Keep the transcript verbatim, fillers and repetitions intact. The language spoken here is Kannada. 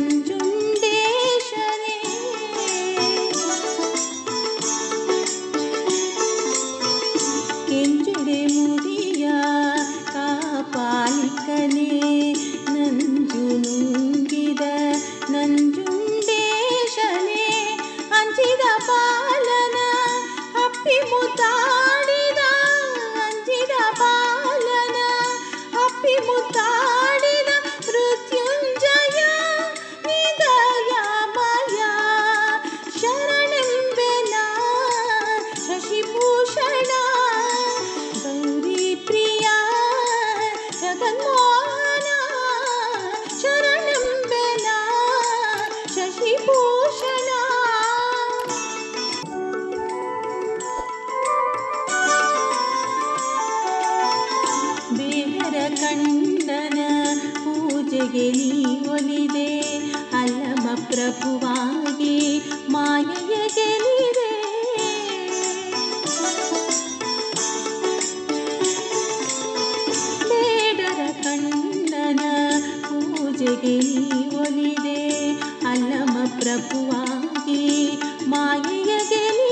ನಂಜುಂಡೇಶನೇ ಕೆಂಜುಡೆ ಮುದಿಯ ಕಾಪಾಲಿಕನೇ ನಂಜು ನುಂಗಿದ ನಂಜುಂಡೇಶನೇ ಅಂಚಿದ ಪಾಲನ ಅಪ್ಪಿ ಮುತ್ತಾಡಿದ ಅಂಚಿದ ಪಾಲನ ಅಪ್ಪಿ ಮುತ್ತಾಡಿದ ಮೃತ್ಯುಂಜಯ ನಿದಯಮಯ ಶರಣೆಂಬೆನ ಶಶಿಭೂಷಣ ಗೌರಿ ಪ್ರಿಯ ಜಗನ್ಮೋಹನ ಶರಣೆಂಬೆನ ಶಶಿಭೂಷಣ ಬೇಡರ ಕಂಡನ ಪೂಜೆಗೆ ನೀ ಒಲಿದೆ ಅಲ್ಲಮ ಪ್ರಭುವಾಗಿ ಮಾಯೆಯ ಗೆಲಿದೆ ಬೇಡರ ಕಂಡನ ಪೂಜೆಗೆ ನೀ ಒಲಿದೆ ಅಲ್ಲಮ ಪ್ರಭುವಾಗಿ ಮಾಯೆಯ ಗೆಲಿದೆ